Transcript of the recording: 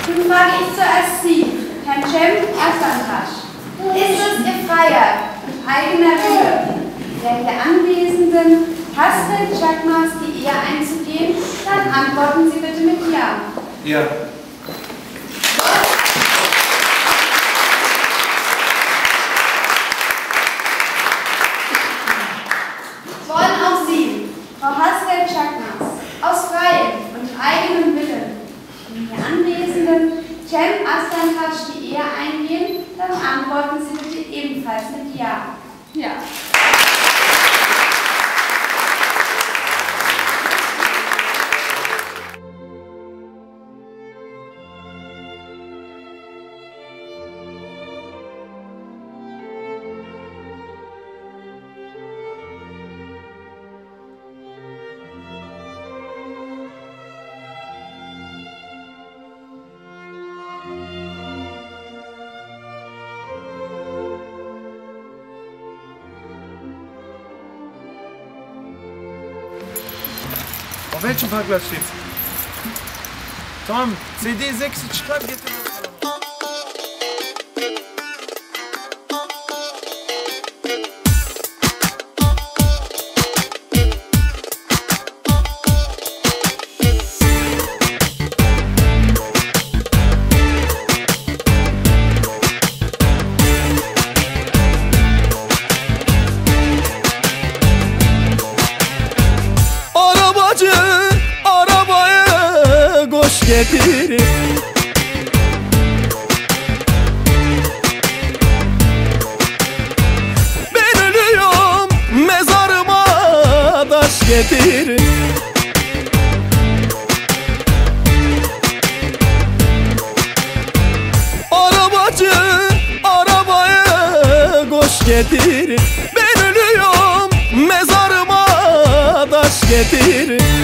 Nun frage ich zuerst Sie, Herrn Cem Erstantasch. Ist es Ihr freier und eigener Wille, der hier Anwesenden Hasret Chakmas die Ehe einzugehen? Dann antworten Sie bitte mit Ja. Ja. Wollen auch Sie, Frau Hasret Chakmas, aus freiem und eigenem Willen den hier Anwesenden Cem Erstantasch die Ehe eingehen? Dann antworten Sie bitte ebenfalls mit Ja. Ja. Auf welchem Parkplatz steht's? Tom, CD 6 çıkar getir. Getir. Ben ölüyorum, mezarıma taş getir. Arabacı, arabaya koş getir. Ben ölüyorum, mezarıma taş getir.